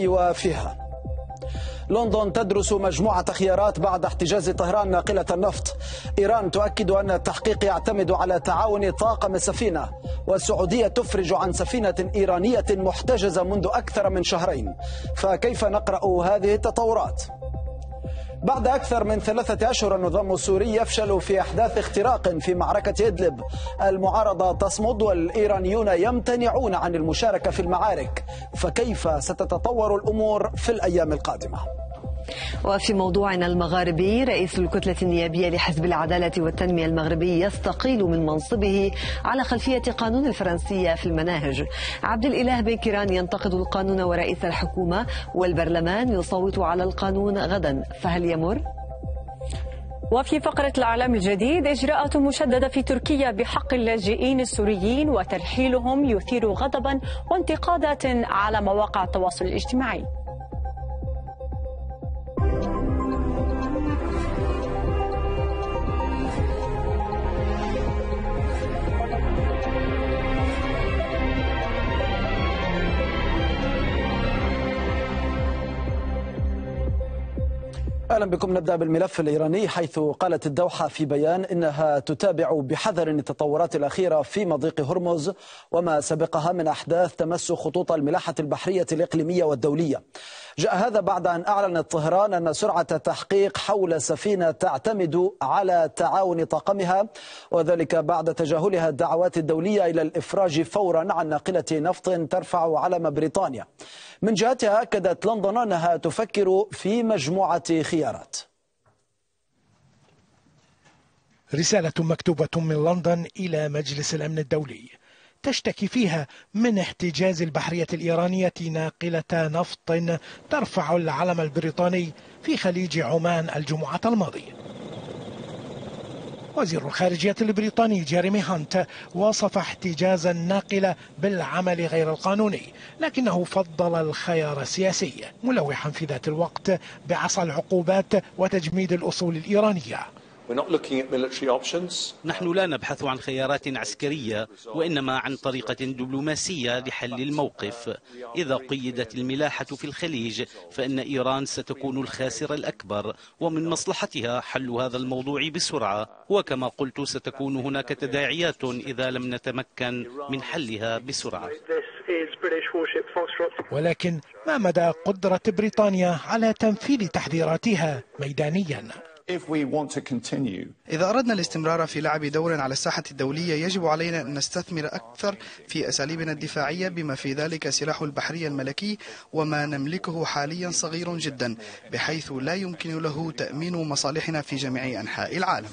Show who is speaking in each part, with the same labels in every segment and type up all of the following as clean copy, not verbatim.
Speaker 1: وفيها. لندن تدرس مجموعة خيارات بعد احتجاز طهران ناقلة النفط. إيران تؤكد أن التحقيق يعتمد على تعاون طاقم السفينة، والسعودية تفرج عن سفينة إيرانية محتجزة منذ أكثر من شهرين. فكيف نقرأ هذه التطورات؟ بعد أكثر من 3 أشهر النظام السوري يفشل في إحداث اختراق في معركة إدلب. المعارضة تصمد والإيرانيون يمتنعون عن المشاركة في المعارك. فكيف ستتطور الأمور في الأيام القادمة؟
Speaker 2: وفي موضوعنا المغاربي، رئيس الكتلة النيابية لحزب العدالة والتنمية المغربي يستقيل من منصبه على خلفية قانون الفرنسية في المناهج. عبد الإله بن كيران ينتقد القانون ورئيس الحكومة، والبرلمان يصوت على القانون غدا، فهل يمر؟
Speaker 3: وفي فقرة الإعلام الجديد، إجراءات مشددة في تركيا بحق اللاجئين السوريين وترحيلهم يثير غضبا وانتقادات على مواقع التواصل الاجتماعي.
Speaker 1: أهلا بكم. نبدأ بالملف الإيراني، حيث قالت الدوحة في بيان إنها تتابع بحذر التطورات الأخيرة في مضيق هرمز وما سبقها من أحداث تمس خطوط الملاحة البحرية الإقليمية والدولية. جاء هذا بعد أن أعلنت طهران أن سرعة التحقيق حول سفينة تعتمد على تعاون طاقمها، وذلك بعد تجاهلها الدعوات الدولية إلى الإفراج فورا عن ناقلة نفط ترفع علم بريطانيا. من جهتها أكدت لندن أنها تفكر في مجموعة خيارات.
Speaker 4: رسالة مكتوبة من لندن إلى مجلس الأمن الدولي تشتكي فيها من احتجاز البحرية الإيرانية ناقلة نفط ترفع العلم البريطاني في خليج عمان الجمعة الماضية. وزير الخارجية البريطاني جيريمي هانت وصف احتجاز الناقلة بالعمل غير القانوني، لكنه فضل الخيار السياسي، ملوحا في ذات الوقت بعصا العقوبات وتجميد الأصول الإيرانية.
Speaker 5: نحن لا نبحث عن خيارات عسكرية، وإنما عن طريقة دبلوماسية لحل الموقف. إذا قيدت الملاحة في الخليج فإن إيران ستكون الخاسر الأكبر، ومن مصلحتها حل هذا الموضوع بسرعة، وكما قلت ستكون هناك تداعيات إذا لم نتمكن من حلها بسرعة.
Speaker 4: ولكن ما مدى قدرة بريطانيا على تنفيذ تحذيراتها ميدانيا؟
Speaker 6: إذا أردنا الاستمرار في لعب دور على الساحة الدولية، يجب علينا أن نستثمر أكثر في أساليبنا الدفاعية، بما في ذلك سلاح البحرية الملكي، وما نملكه حاليا صغير جدا بحيث لا يمكن له تأمين مصالحنا في جميع أنحاء العالم.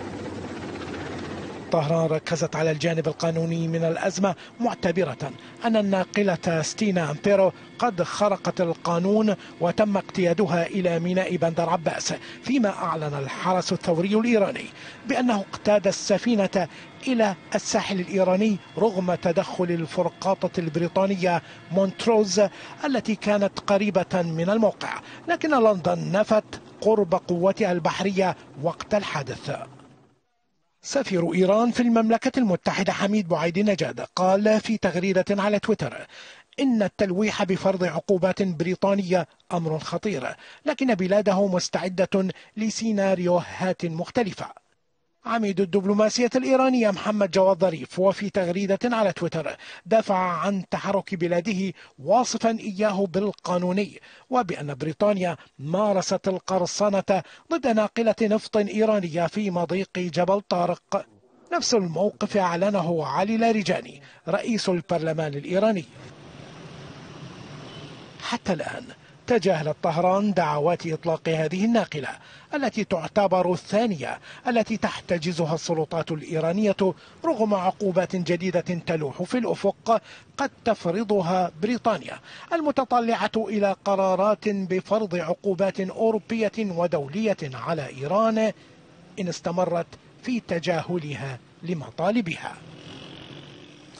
Speaker 4: طهران ركزت على الجانب القانوني من الأزمة، معتبرة أن الناقلة ستينا أمبيرو قد خرقت القانون وتم اقتيادها إلى ميناء بندر عباس، فيما أعلن الحرس الثوري الإيراني بأنه اقتاد السفينة إلى الساحل الإيراني رغم تدخل الفرقاطة البريطانية مونتروز التي كانت قريبة من الموقع، لكن لندن نفت قرب قوتها البحرية وقت الحادث. سفير إيران في المملكة المتحدة حميد بوعيد نجاد قال في تغريدة على تويتر إن التلويح بفرض عقوبات بريطانية أمر خطير، لكن بلاده مستعدة لسيناريوهات مختلفة. عميد الدبلوماسية الإيرانية محمد جواد ظريف وفي تغريدة على تويتر دافع عن تحرك بلاده، واصفا إياه بالقانوني، وبأن بريطانيا مارست القرصنة ضد ناقلة نفط إيرانية في مضيق جبل طارق. نفس الموقف أعلنه علي لاریجانی رئيس البرلمان الإيراني. حتى الآن تجاهلت طهران دعوات إطلاق هذه الناقلة التي تعتبر الثانية التي تحتجزها السلطات الإيرانية رغم عقوبات جديدة تلوح في الأفق قد تفرضها بريطانيا، المتطلعة إلى قرارات بفرض عقوبات أوروبية ودولية على إيران إن استمرت في تجاهلها لمطالبها.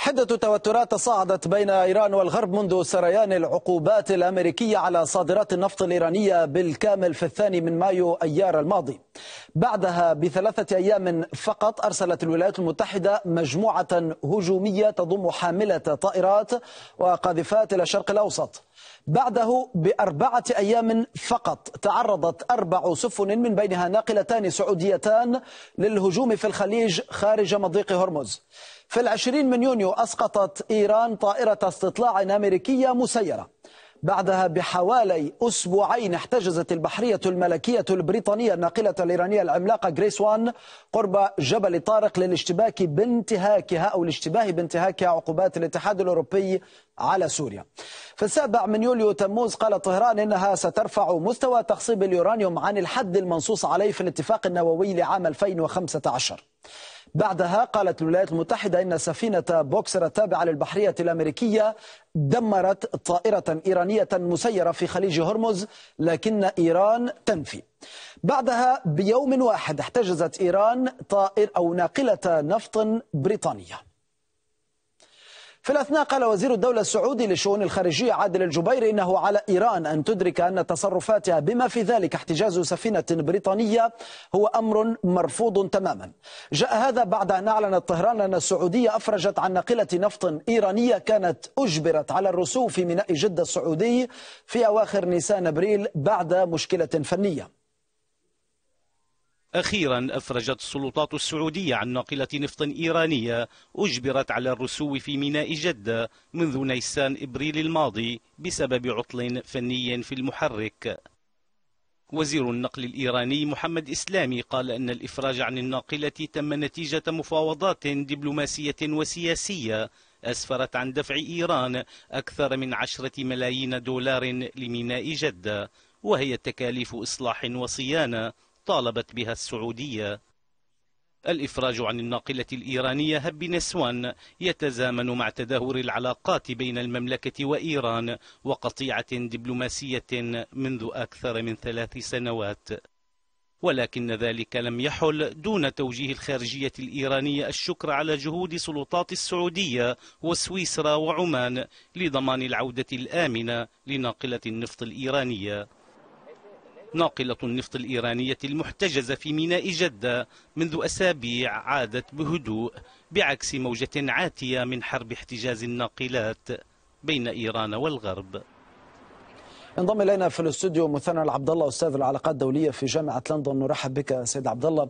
Speaker 1: حدة توترات تصاعدت بين إيران والغرب منذ سريان العقوبات الأمريكية على صادرات النفط الإيرانية بالكامل في 2 مايو أيار الماضي. بعدها ب3 أيام فقط أرسلت الولايات المتحدة مجموعة هجومية تضم حاملة طائرات وقاذفات إلى الشرق الأوسط. بعده ب4 أيام فقط تعرضت 4 سفن من بينها ناقلتان سعوديتان للهجوم في الخليج خارج مضيق هرمز. في 20 يونيو أسقطت إيران طائرة استطلاع أمريكية مسيرة. بعدها بحوالي أسبوعين احتجزت البحرية الملكية البريطانية الناقلة الإيرانية العملاقة جريس وان قرب جبل طارق للاشتباه بانتهاكها عقوبات الاتحاد الأوروبي على سوريا. في 7 يوليو تموز قالت طهران إنها سترفع مستوى تخصيب اليورانيوم عن الحد المنصوص عليه في الاتفاق النووي لعام 2015. بعدها قالت الولايات المتحدة إن سفينة بوكسر التابعة للبحرية الأمريكية دمرت طائرة إيرانية مسيرة في خليج هرمز، لكن إيران تنفي. بعدها بيوم واحد احتجزت إيران ناقلة نفط بريطانية. في الأثناء قال وزير الدولة السعودي للشؤون الخارجية عادل الجبير إنه على إيران أن تدرك أن تصرفاتها بما في ذلك احتجاز سفينة بريطانية هو أمر مرفوض تماما. جاء هذا بعد أن أعلنت طهران أن السعودية أفرجت عن ناقلة نفط إيرانية كانت أجبرت على الرسو في ميناء جدة السعودي في أواخر نيسان أبريل بعد مشكلة فنية.
Speaker 5: أخيرا أفرجت السلطات السعودية عن ناقلة نفط إيرانية أجبرت على الرسو في ميناء جدة منذ نيسان إبريل الماضي بسبب عطل فني في المحرك. وزير النقل الإيراني محمد إسلامي قال أن الإفراج عن الناقلة تم نتيجة مفاوضات دبلوماسية وسياسية أسفرت عن دفع إيران أكثر من 10 ملايين دولار لميناء جدة، وهي تكاليف إصلاح وصيانة طالبت بها السعودية. الإفراج عن الناقلة الإيرانية هب نسوان يتزامن مع تدهور العلاقات بين المملكة وإيران وقطيعة دبلوماسية منذ أكثر من 3 سنوات، ولكن ذلك لم يحل دون توجيه الخارجية الإيرانية الشكر على جهود سلطات السعودية وسويسرا وعمان لضمان العودة الآمنة لناقلة النفط الإيرانية. ناقلة النفط الإيرانية المحتجزة في ميناء جدة منذ أسابيع عادت بهدوء بعكس موجة عاتية من حرب احتجاز الناقلات بين إيران والغرب.
Speaker 1: انضم الينا في الاستوديو مثنى العبد الله استاذ العلاقات الدوليه في جامعه لندن. نرحب بك سيد عبد الله.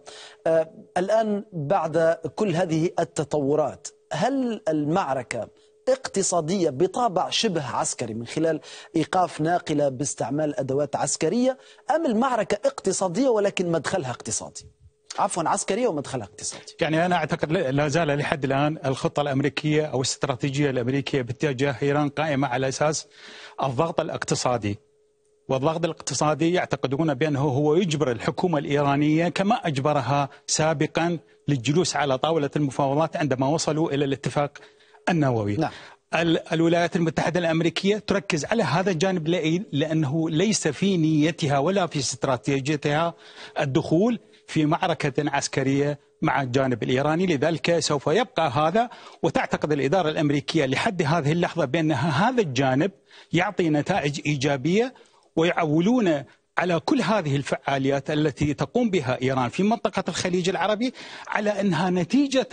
Speaker 1: الان بعد كل هذه التطورات، هل المعركه اقتصادية بطابع شبه عسكري من خلال إيقاف ناقلة باستعمال أدوات عسكرية، أم المعركة اقتصادية ولكن مدخلها اقتصادي؟ عفوا، عسكرية ومدخلها اقتصادي.
Speaker 7: يعني أنا أعتقد لا زال لحد الآن الخطة الأمريكية أو الاستراتيجية الأمريكية باتجاه إيران قائمة على أساس الضغط الاقتصادي، والضغط الاقتصادي يعتقدون بأنه هو يجبر الحكومة الإيرانية كما أجبرها سابقا للجلوس على طاولة المفاوضات عندما وصلوا إلى الاتفاق النووي.
Speaker 1: نعم.
Speaker 7: الولايات المتحدة الأمريكية تركز على هذا الجانب لأنه ليس في نيتها ولا في استراتيجيتها الدخول في معركة عسكرية مع الجانب الإيراني، لذلك سوف يبقى هذا. وتعتقد الإدارة الأمريكية لحد هذه اللحظة بأن هذا الجانب يعطي نتائج إيجابية، ويعولون على كل هذه الفعاليات التي تقوم بها إيران في منطقة الخليج العربي على أنها نتيجة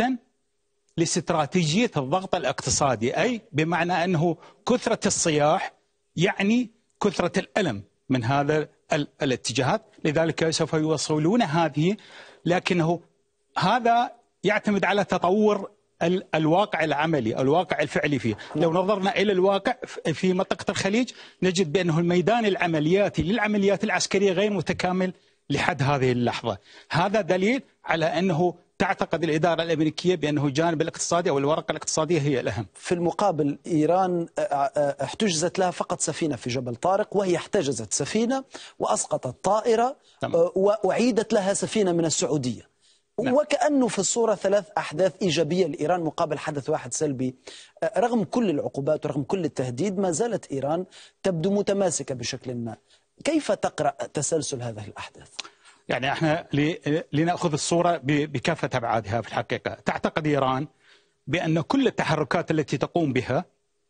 Speaker 7: لاستراتيجية الضغط الاقتصادي، أي بمعنى أنه كثرة الصياح يعني كثرة الألم من هذا الاتجاهات، لذلك سوف يوصلون هذه. لكنه هذا يعتمد على تطور الواقع العملي، الواقع الفعلي فيه. لو نظرنا إلى الواقع في منطقة الخليج نجد بأنه الميدان العملياتي للعمليات العسكرية غير متكامل لحد هذه اللحظة. هذا دليل على أنه تعتقد الإدارة الأمريكية بأنه الجانب الاقتصادي أو الورقة الاقتصادية هي الأهم.
Speaker 1: في المقابل إيران احتجزت لها فقط سفينة في جبل طارق، وهي احتجزت سفينة وأسقطت طائرة وأعيدت لها سفينة من السعودية. نعم. وكأنه في الصورة 3 أحداث إيجابية لإيران مقابل حدث واحد سلبي. رغم كل العقوبات ورغم كل التهديد ما زالت إيران تبدو متماسكة بشكل ما. كيف تقرأ تسلسل هذه الأحداث؟
Speaker 7: يعني احنا لنأخذ الصورة بكافة أبعادها في الحقيقة. تعتقد إيران بأن كل التحركات التي تقوم بها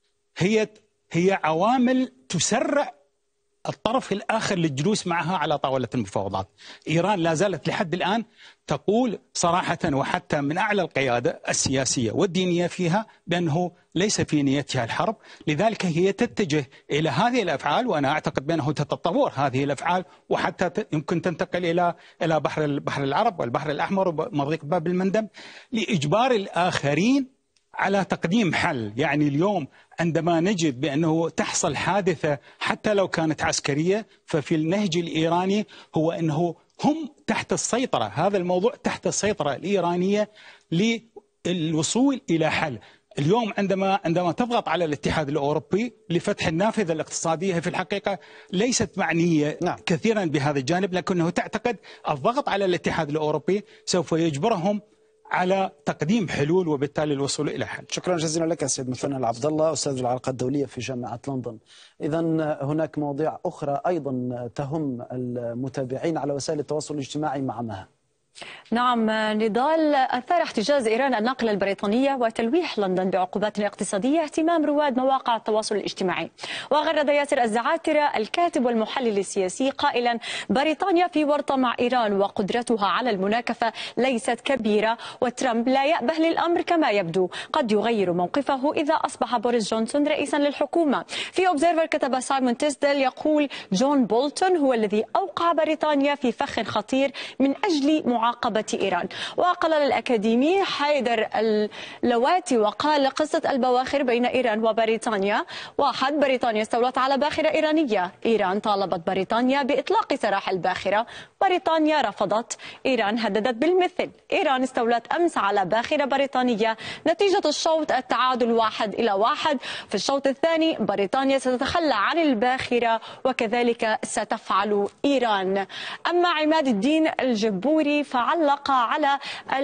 Speaker 7: هي عوامل تسرع الطرف الآخر للجلوس معها على طاولة المفاوضات. إيران لا زالت لحد الآن تقول صراحة وحتى من أعلى القيادة السياسية والدينية فيها بأنه ليس في نيتها الحرب، لذلك هي تتجه إلى هذه الأفعال، وأنا أعتقد بأنه تتطور هذه الأفعال وحتى يمكن تنتقل إلى بحر العرب والبحر الأحمر ومضيق باب المندب لإجبار الآخرين على تقديم حل. يعني اليوم عندما نجد بأنه تحصل حادثة حتى لو كانت عسكرية، ففي النهج الإيراني هو أنه هم تحت السيطرة، هذا الموضوع تحت السيطرة الإيرانية للوصول إلى حل. اليوم عندما تضغط على الاتحاد الأوروبي لفتح النافذة الاقتصادية، في الحقيقة ليست معنية كثيرا بهذا الجانب، لكنه تعتقد الضغط على الاتحاد الأوروبي سوف يجبرهم على تقديم حلول وبالتالي الوصول إلى حل.
Speaker 1: شكرا جزيلا لك سيد مثنى العبد الله، أستاذ العلاقات الدولية في جامعة لندن. إذا هناك مواضيع أخرى أيضا تهم المتابعين على وسائل التواصل الاجتماعي مع مها.
Speaker 3: نعم نضال، أثار احتجاز إيران الناقلة البريطانية وتلويح لندن بعقوبات اقتصادية اهتمام رواد مواقع التواصل الاجتماعي. وغرد ياسر الزعاترة الكاتب والمحلل السياسي قائلا: بريطانيا في ورطة مع إيران وقدرتها على المناكفة ليست كبيرة، وترامب لا يأبه للأمر كما يبدو، قد يغير موقفه إذا أصبح بوريس جونسون رئيسا للحكومة. في أوبزيرفر كتب سايمون تيسدل يقول: جون بولتون هو الذي أوقع بريطانيا في فخ خطير من أجل معاقبة إيران. وقال الأكاديمي حيدر اللواتي وقال: قصة البواخر بين إيران وبريطانيا: 1. بريطانيا استولت على باخرة إيرانية، إيران طالبت بريطانيا بإطلاق سراح الباخرة، بريطانيا رفضت، إيران هددت بالمثل، إيران استولت أمس على باخرة بريطانية، نتيجة الشوط التعادل 1-1. في الشوط الثاني بريطانيا ستتخلى عن الباخرة وكذلك ستفعل إيران. أما عماد الدين الجبوري فعلق على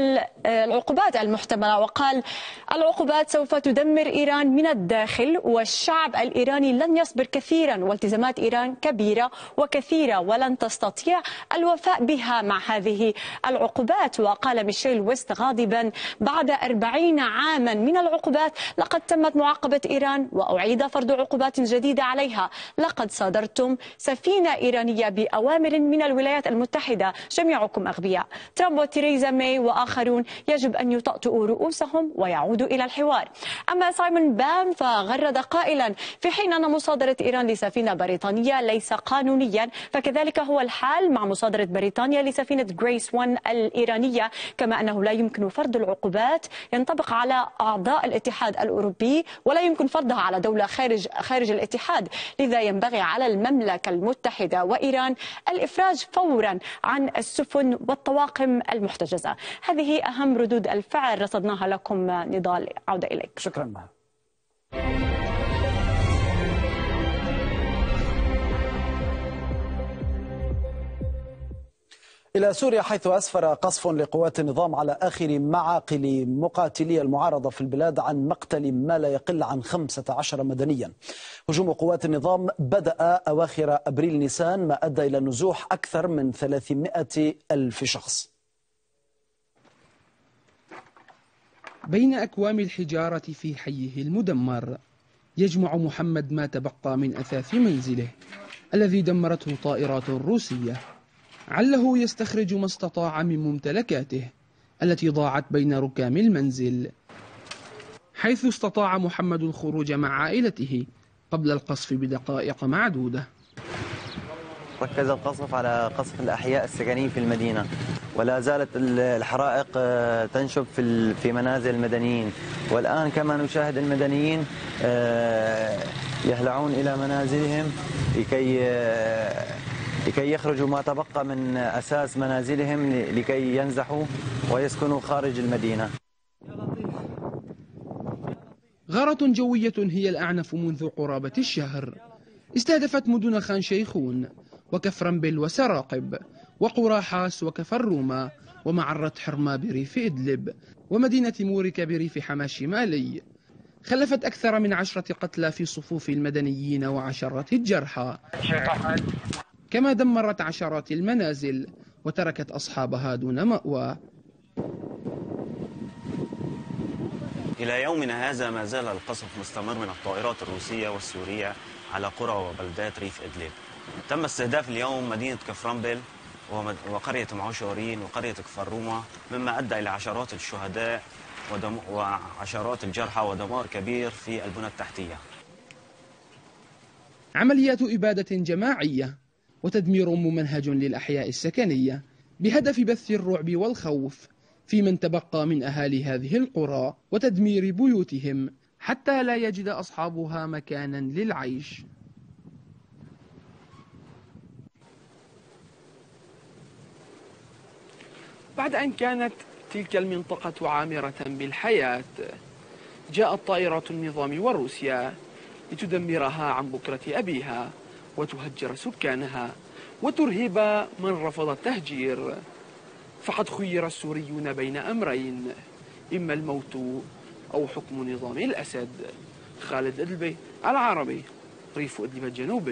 Speaker 3: العقوبات المحتملة وقال: العقوبات سوف تدمر إيران من الداخل، والشعب الإيراني لن يصبر كثيرا، والتزامات إيران كبيرة وكثيرة ولن تستطيع الوفاء بها مع هذه العقوبات. وقال ميشيل ويست غاضبا: بعد 40 عاما من العقوبات لقد تمت معاقبة إيران وأعيد فرض عقوبات جديدة عليها، لقد صادرتم سفينة إيرانية بأوامر من الولايات المتحدة، جميعكم أغبياء. ترامب وتيريزا ماي وآخرون يجب أن يطأطئوا رؤوسهم ويعودوا إلى الحوار. أما سايمون بام فغرد قائلا: في حين أن مصادرة إيران لسفينة بريطانية ليس قانونيا، فكذلك هو الحال مع مصادرة بريطانيا لسفينة جريس 1 الإيرانية، كما أنه لا يمكن فرض العقوبات ينطبق على أعضاء الاتحاد الأوروبي ولا يمكن فرضها على دولة خارج الاتحاد، لذا ينبغي على المملكة المتحدة وإيران الإفراج فورا عن السفن والطواقم المحتجزة. هذه أهم ردود الفعل رصدناها لكم. نضال، عودة إليك.
Speaker 1: شكرا مها. إلى سوريا، حيث أسفر قصف لقوات النظام على آخر معاقل مقاتلي المعارضة في البلاد عن مقتل ما لا يقل عن 15 مدنيا. هجوم قوات النظام بدأ أواخر أبريل نيسان، ما أدى إلى نزوح أكثر من 300 ألف شخص.
Speaker 8: بين أكوام الحجارة في حيه المدمر يجمع محمد ما تبقى من أثاث منزله الذي دمرته الطائرات الروسية، عله يستخرج ما استطاع من ممتلكاته التي ضاعت بين ركام المنزل، حيث استطاع محمد الخروج مع عائلته قبل القصف بدقائق معدودة.
Speaker 9: ركز القصف على قصف الأحياء السكنية في المدينة، ولا زالت الحرائق تنشب في منازل المدنيين، والآن كما نشاهد المدنيين يهلعون إلى منازلهم لكي يخرجوا ما تبقى من أساس منازلهم لكي ينزحوا ويسكنوا خارج المدينة.
Speaker 8: غارة جوية هي الأعنف منذ قرابة الشهر استهدفت مدن خان شيخون وكفرنبل وسراقب وقرى حاس وكفر روما ومعرة حرما بريف إدلب ومدينة موريكا بريف حما الشمالي، خلفت أكثر من 10 قتلى في صفوف المدنيين وعشرات الجرحى، كما دمرت عشرات المنازل وتركت أصحابها دون مأوى.
Speaker 10: إلى يومنا هذا ما زال القصف مستمر من الطائرات الروسية والسورية على قرى وبلدات ريف إدلب. تم استهداف اليوم مدينة كفرنبل وقرية معشورين وقرية كفرومة، مما أدى إلى عشرات الشهداء وعشرات الجرحى ودمار كبير في البنى التحتية.
Speaker 8: عمليات إبادة جماعية وتدمير ممنهج للأحياء السكنية بهدف بث الرعب والخوف في من تبقى من أهالي هذه القرى وتدمير بيوتهم حتى لا يجد أصحابها مكانا للعيش. بعد أن كانت تلك المنطقة عامرة بالحياة، جاءت طائرات النظام وروسيا لتدمرها عن بكرة أبيها وتهجر سكانها وترهب من رفض التهجير. فقد خير السوريون بين أمرين، إما الموت أو حكم نظام الأسد. خالد إدلبي، العربي، ريف إدلب الجنوبي.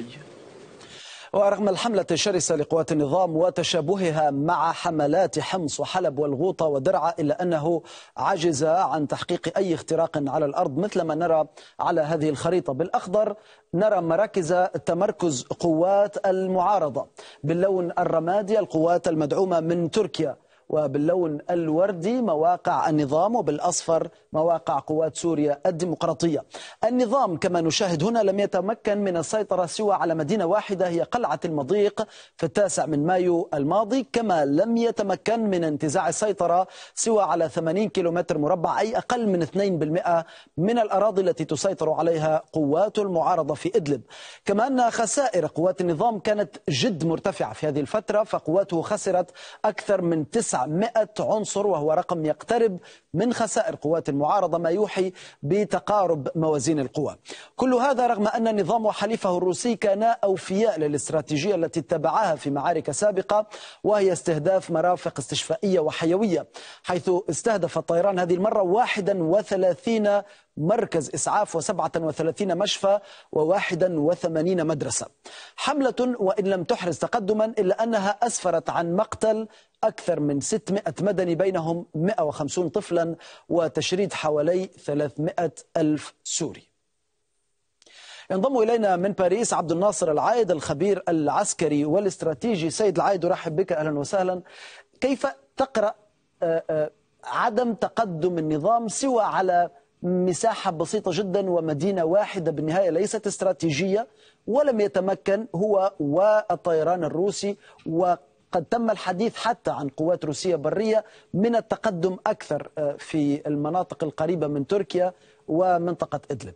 Speaker 1: ورغم الحملة الشرسة لقوات النظام وتشابهها مع حملات حمص وحلب والغوطة ودرعا، إلا أنه عجز عن تحقيق أي اختراق على الأرض مثل ما نرى على هذه الخريطة. بالأخضر نرى مراكز تمركز قوات المعارضة، باللون الرمادي القوات المدعومة من تركيا، وباللون الوردي مواقع النظام، وبالأصفر مواقع قوات سوريا الديمقراطية. النظام كما نشاهد هنا لم يتمكن من السيطرة سوى على مدينة واحدة هي قلعة المضيق في 9 مايو الماضي، كما لم يتمكن من انتزاع السيطرة سوى على 80 كيلومتر مربع، أي أقل من 2% من الأراضي التي تسيطر عليها قوات المعارضة في إدلب. كما أن خسائر قوات النظام كانت جد مرتفعة في هذه الفترة، فقواته خسرت أكثر من 900 عنصر، وهو رقم يقترب من خسائر قوات المعارضة، ما يوحي بتقارب موازين القوى. كل هذا رغم أن النظام وحليفه الروسي كانا أوفياء للاستراتيجية التي اتبعاها في معارك سابقة، وهي استهداف مرافق استشفائية وحيوية، حيث استهدف الطيران هذه المرة 31 مركز إسعاف و37 مشفى و81 مدرسة. حملة وإن لم تحرز تقدما إلا أنها أسفرت عن مقتل أكثر من 600 مدني، بينهم 150 طفلا، وتشريد حوالي 300 ألف سوري. ينضم إلينا من باريس عبد الناصر العايد، الخبير العسكري والاستراتيجي. سيد العايد، أرحب بك، أهلا وسهلا. كيف تقرأ عدم تقدم النظام سوى على مساحة بسيطة جدا ومدينة واحدة بالنهاية ليست استراتيجية، ولم يتمكن هو والطيران الروسي، وقد تم الحديث حتى عن قوات روسية برية من التقدم أكثر في المناطق القريبة من تركيا ومنطقة إدلب؟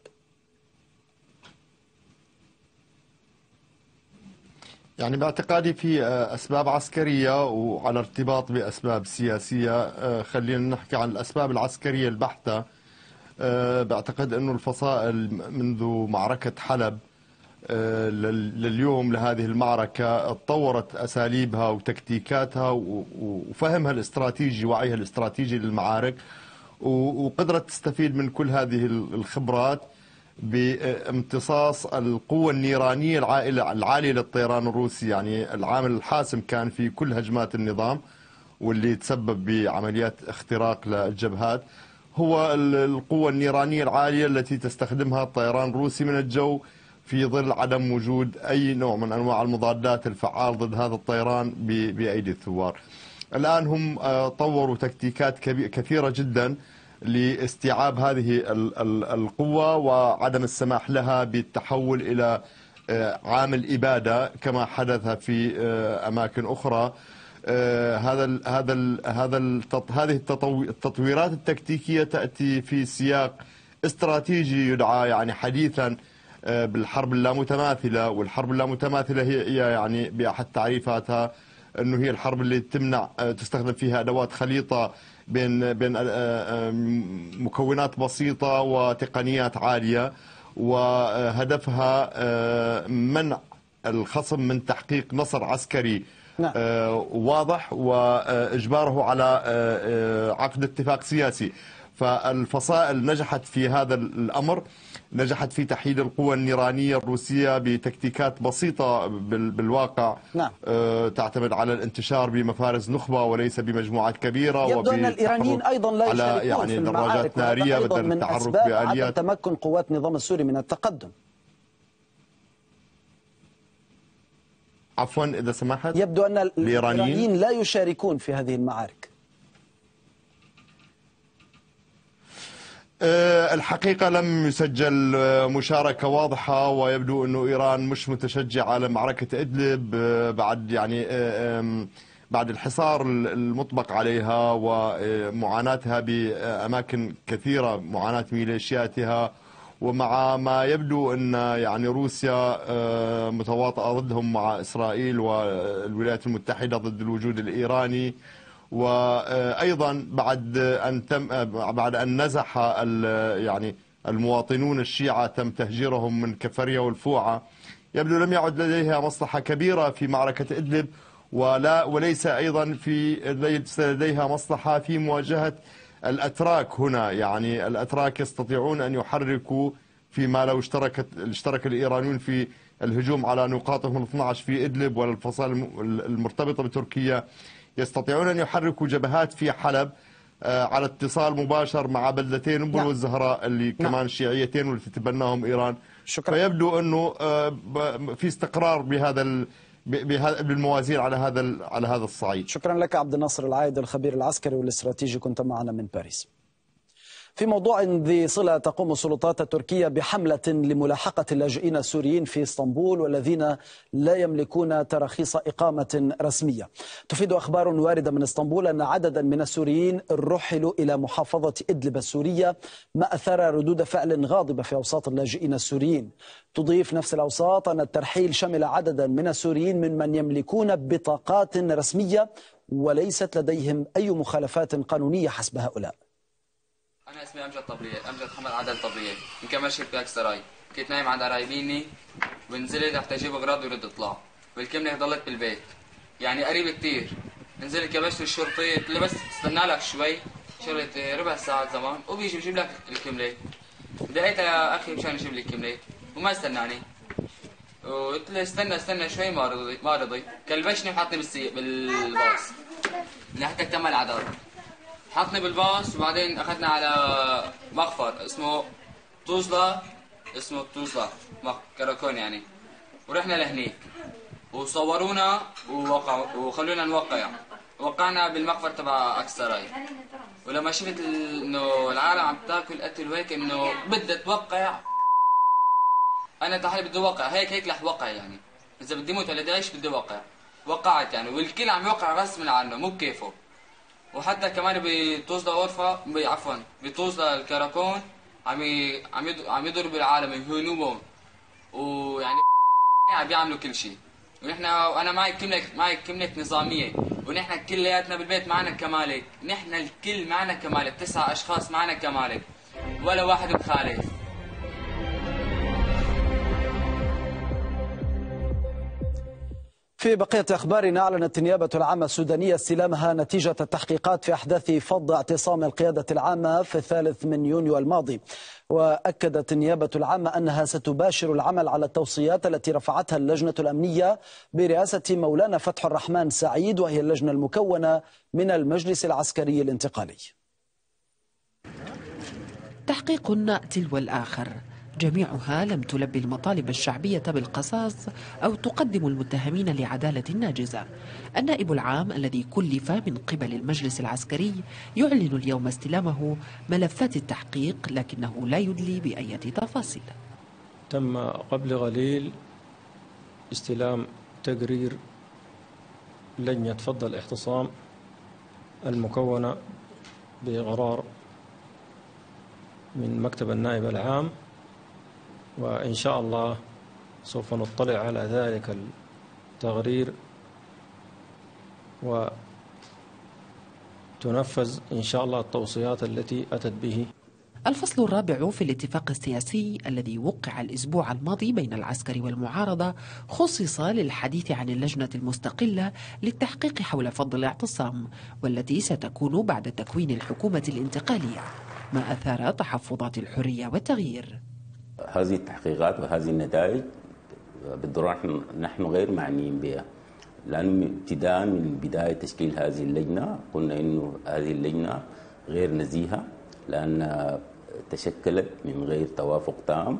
Speaker 11: يعني باعتقادي في أسباب عسكرية وعلى ارتباط بأسباب سياسية. خلينا نحكي عن الأسباب العسكرية البحتة. بعتقد أنه الفصائل منذ معركة حلب لليوم لهذه المعركة تطورت أساليبها وتكتيكاتها وفهمها الاستراتيجي، وعيها الاستراتيجي للمعارك، وقدرت تستفيد من كل هذه الخبرات بامتصاص القوة النيرانية العالية للطيران الروسي. يعني العامل الحاسم كان في كل هجمات النظام واللي تسبب بعمليات اختراق للجبهات هو القوة النيرانية العالية التي تستخدمها الطيران الروسي من الجو في ظل عدم وجود أي نوع من أنواع المضادات الفعال ضد هذا الطيران بأيدي الثوار. الآن هم طوروا تكتيكات كثيرة جدا لاستيعاب هذه القوة وعدم السماح لها بالتحول إلى عامل إبادة كما حدث في أماكن أخرى. هذه التطويرات التكتيكية تأتي في سياق استراتيجي يدعى يعني حديثا بالحرب اللامتماثلة. والحرب اللامتماثلة هي يعني بأحد تعريفاتها أنه هي الحرب اللي تمنع تستخدم فيها أدوات خليطة بين مكونات بسيطة وتقنيات عالية، وهدفها منع الخصم من تحقيق نصر عسكري واضح وإجباره على عقد اتفاق سياسي. فالفصائل نجحت في هذا الأمر. نجحت في تحييد القوى النيرانية الروسية بتكتيكات بسيطة بالواقع.
Speaker 1: نعم.
Speaker 11: تعتمد على الانتشار بمفارز نخبة وليس بمجموعات كبيرة.
Speaker 1: يبدو أن الإيرانيين أيضا لا يشاركون في المعارك،
Speaker 11: دراجات نارية بدل التحرك بآليات.
Speaker 1: عدم تمكن قوات النظام السوري من التقدم.
Speaker 11: عفوا إذا سمحت،
Speaker 1: يبدو أن الإيرانيين لا يشاركون في هذه المعارك.
Speaker 11: الحقيقة لم يسجل مشاركة واضحة، ويبدو أنه إيران مش متشجعة لمعركة إدلب بعد بعد الحصار المطبق عليها ومعاناتها بأماكن كثيرة، معاناة ميليشياتها، ومع ما يبدو أن روسيا متواطئة ضدهم مع إسرائيل والولايات المتحدة ضد الوجود الإيراني. وأيضا بعد أن نزح المواطنون الشيعة تم تهجيرهم من كفرية والفوعة، يبدو لم يعد لديها مصلحة كبيرة في معركة إدلب، وليس أيضا لديها مصلحة في مواجهة الأتراك هنا. الأتراك يستطيعون أن يحركوا فيما لو اشترك الإيرانيون في الهجوم على نقاطهم 12 في إدلب والفصائل المرتبطة بتركيا، يستطيعون أن يحركوا جبهات في حلب على اتصال مباشر مع بلدتين نبل والزهراء اللي كمان شيعيتين واللي تتبناهم إيران.
Speaker 1: شكرا.
Speaker 11: فيبدو أنه في استقرار بالموازين على هذا الصعيد.
Speaker 1: شكرا لك عبد الناصر العايد، الخبير العسكري والاستراتيجي، كنت معنا من باريس. في موضوع ذي صلة، تقوم السلطات التركية بحملة لملاحقة اللاجئين السوريين في اسطنبول والذين لا يملكون تراخيص إقامة رسمية. تفيد أخبار واردة من اسطنبول أن عددا من السوريين رحلوا إلى محافظة إدلب السورية، ما أثار ردود فعل غاضبة في أوساط اللاجئين السوريين. تضيف نفس الأوساط أن الترحيل شمل عددا من السوريين ممن يملكون بطاقات رسمية وليست لديهم أي مخالفات قانونية حسب هؤلاء.
Speaker 12: أنا اسمي أمجد محمد عادل طبرية، من كمرشد باك سراي. كنت نايم عند قرايبيني ونزلت رحت أجيب أغراض ورد أطلع، والكملة ضلت بالبيت يعني قريب كتير. نزلت كبشت الشرطي، قلت له بس استنى لك شوي، شغلت ربع ساعة زمان وبيجي بجيب لك الكملة. دقيتها يا أخي مشان يجيب لي الكملة وما استناني، وقلت له استنى شوي، ما رضي كلبشني وحطني بالباص لحتى اكتمل عدد. حطني بالباص وبعدين اخذنا على مخفر اسمه توزلا كراكون يعني، ورحنا لهنيك وصورونا وخلونا نوقع. وقعنا بالمخفر تبع اكسراي، ولما شفت انه العالم عم تاكل قتل وهيك انه بدها توقع، انا تحالي بدي اوقع هيك رح وقع يعني، اذا بدي موت ولا بدي اعيش بدي اوقع. وقعت يعني، والكل عم يوقع غصبا عنه مو بكيفه. وحتى كمان بتوزلا غرفة بتوزلا الكراكون عم يضربوا العالم يهونوهم، ويعني عم بيعملوا كل شيء. ونحن انا معي كملة نظامية، ونحن كلياتنا بالبيت معنا كمالك، نحن الكل معنا كمالك، 9 اشخاص معنا كمالك ولا واحد مخالف.
Speaker 1: في بقية أخبارنا، أعلنت النيابة العامة السودانية استلامها نتيجة التحقيقات في أحداث فض اعتصام القيادة العامة في 3 يونيو الماضي. وأكدت النيابة العامة أنها ستباشر العمل على التوصيات التي رفعتها اللجنة الأمنية برئاسة مولانا فتح الرحمن سعيد، وهي اللجنة المكونة من المجلس العسكري الانتقالي.
Speaker 13: تحقيق تلو الآخر، جميعها لم تلبي المطالب الشعبية بالقصاص أو تقدم المتهمين لعدالة ناجزة. النائب العام الذي كلف من قبل المجلس العسكري يعلن اليوم استلامه ملفات التحقيق، لكنه لا يدلي بأي تفاصيل.
Speaker 14: تم قبل قليل استلام تقرير لجنة فض الاعتصام المكونة بقرار من مكتب النائب العام، وإن شاء الله سوف نطلع على ذلك التقرير وتنفذ إن شاء الله التوصيات التي أتت به.
Speaker 13: الفصل الرابع في الاتفاق السياسي الذي وقع الأسبوع الماضي بين العسكر والمعارضة خصص للحديث عن اللجنة المستقلة للتحقيق حول فض الاعتصام، والتي ستكون بعد تكوين الحكومة الانتقالية، ما أثار تحفظات الحرية والتغيير.
Speaker 15: هذه التحقيقات وهذه النتائج بالضرورة نحن غير معنيين بها، لأنه ابتداء من بداية تشكيل هذه اللجنة قلنا إنه هذه اللجنة غير نزيهة، لأن تشكلت من غير توافق تام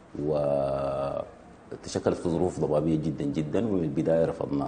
Speaker 15: وتشكلت في ظروف ضبابية جدا جدا، ومن البداية رفضناها.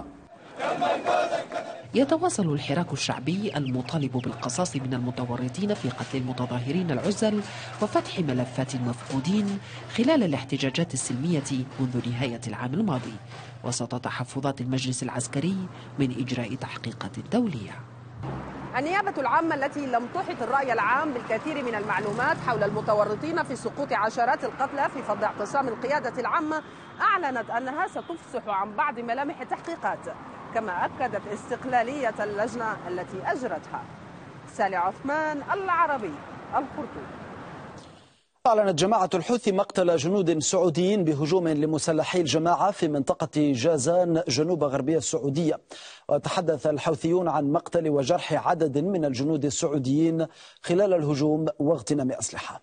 Speaker 13: يتواصل الحراك الشعبي المطالب بالقصاص من المتورطين في قتل المتظاهرين العزل وفتح ملفات المفقودين خلال الاحتجاجات السلمية منذ نهاية العام الماضي، وسط تحفظات المجلس العسكري من إجراء تحقيقات دولية.
Speaker 16: النيابة العامة التي لم تحط الرأي العام بالكثير من المعلومات حول المتورطين في سقوط عشرات القتلى في فض اعتصام القيادة العامة أعلنت أنها ستفصح عن بعض ملامح التحقيقات، كما أكدت استقلالية اللجنة التي أجرتها. سالي عثمان، العربي، الخرطوم.
Speaker 1: أعلنت جماعة الحوثي مقتل جنود سعوديين بهجوم لمسلحي الجماعة في منطقة جازان جنوب غربية السعودية. وتحدث الحوثيون عن مقتل وجرح عدد من الجنود السعوديين خلال الهجوم واغتنام أسلحة.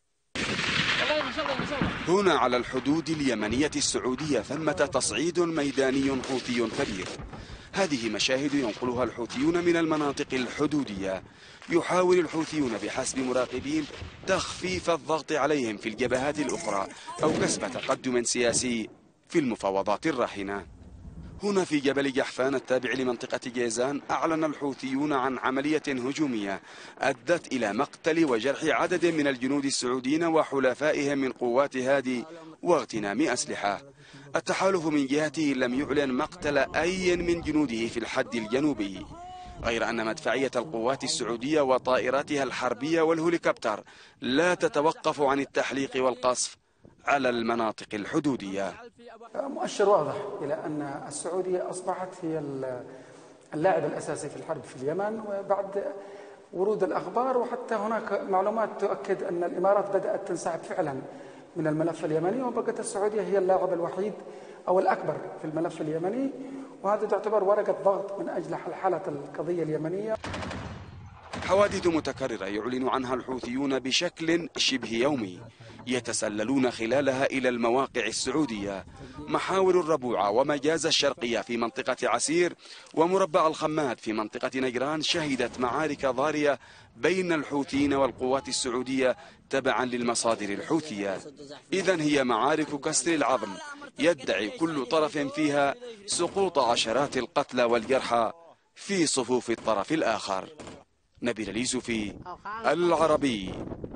Speaker 17: هنا على الحدود اليمنية السعودية ثمة تصعيد ميداني حوثي كبير. هذه مشاهد ينقلها الحوثيون من المناطق الحدودية. يحاول الحوثيون بحسب مراقبين تخفيف الضغط عليهم في الجبهات الأخرى أو كسب تقدم سياسي في المفاوضات الراهنة. هنا في جبل جحفان التابع لمنطقة جيزان أعلن الحوثيون عن عملية هجومية أدت إلى مقتل وجرح عدد من الجنود السعوديين وحلفائهم من قوات هادي واغتنام أسلحة. التحالف من جهته لم يعلن مقتل أي من جنوده في الحد الجنوبي، غير أن مدفعية القوات السعودية وطائراتها الحربية والهليكوبتر لا تتوقف عن التحليق والقصف على المناطق الحدودية.
Speaker 18: مؤشر واضح إلى أن السعودية أصبحت هي اللاعب الأساسي في الحرب في اليمن، وبعد ورود الأخبار وحتى هناك معلومات تؤكد أن الإمارات بدأت تنسحب فعلا من الملف اليمني، وبقت السعودية هي اللاعب الوحيد أو الأكبر في الملف اليمني، وهذا تعتبر ورقة ضغط من أجل حلحلة القضية اليمنية.
Speaker 17: حوادث متكررة يعلن عنها الحوثيون بشكل شبه يومي، يتسللون خلالها إلى المواقع السعودية. محاور الربوعة ومجاز الشرقية في منطقة عسير ومربع الخماد في منطقة نجران شهدت معارك ضارية بين الحوثيين والقوات السعودية تبعا للمصادر الحوثية. إذن هي معارك كسر العظم يدعي كل طرف فيها سقوط عشرات القتلى والجرحى في صفوف الطرف الآخر. نبيل اليوسفي، العربي.